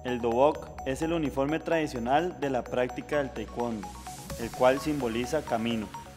El dobok es el uniforme tradicional de la práctica del taekwondo, el cual simboliza camino.